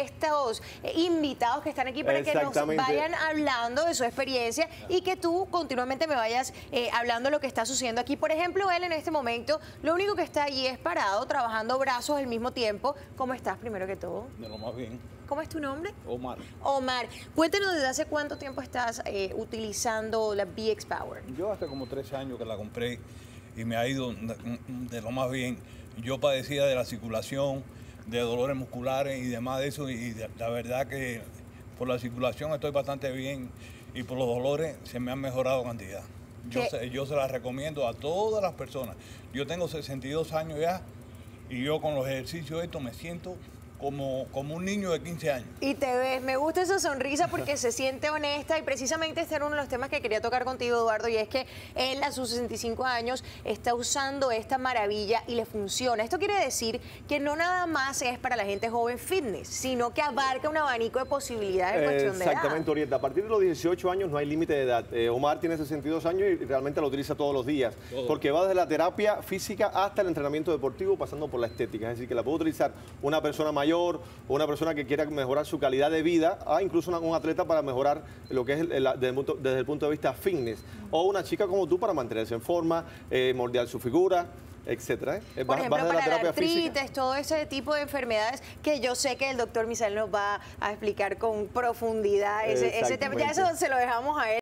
estos invitados que están aquí para que nos vayan hablando de su experiencia y que tú continuamente me vayas hablando de lo que está sucediendo aquí. Por ejemplo, él en este momento, lo único que está allí es parado, trabajando brazos al mismo tiempo. ¿Cómo estás, primero que todo? De lo más bien. ¿Cómo es tu nombre? Omar. Omar, cuéntanos desde hace cuánto tiempo estás utilizando la BX Power. Yo hace como 3 años que la compré y me ha ido de lo más bien. Yo padecía de la circulación, de dolores musculares y demás de eso, y la verdad que por la circulación estoy bastante bien y por los dolores se me han mejorado cantidad. Yo se la recomiendo a todas las personas. Yo tengo 62 años ya y yo con los ejercicios estos me siento como un niño de 15 años. Y te ves, me gusta esa sonrisa porque se siente honesta, y precisamente este era uno de los temas que quería tocar contigo, Eduardo, y es que él a sus 65 años está usando esta maravilla y le funciona. Esto quiere decir que no nada más es para la gente joven fitness, sino que abarca un abanico de posibilidades en cuestión de edad. Exactamente, Orieta. A partir de los 18 años no hay límite de edad. Omar tiene 62 años y realmente lo utiliza todos los días, porque va desde la terapia física hasta el entrenamiento deportivo, pasando por la estética. Es decir, que la puede utilizar una persona mayor, o una persona que quiera mejorar su calidad de vida, incluso un atleta para mejorar lo que es desde el punto de vista fitness, o una chica como tú para mantenerse en forma, moldear su figura, etcétera. Por ejemplo, para la artritis, todo ese tipo de enfermedades que yo sé que el doctor Misael nos va a explicar con profundidad ese tema. Ya eso se lo dejamos a él.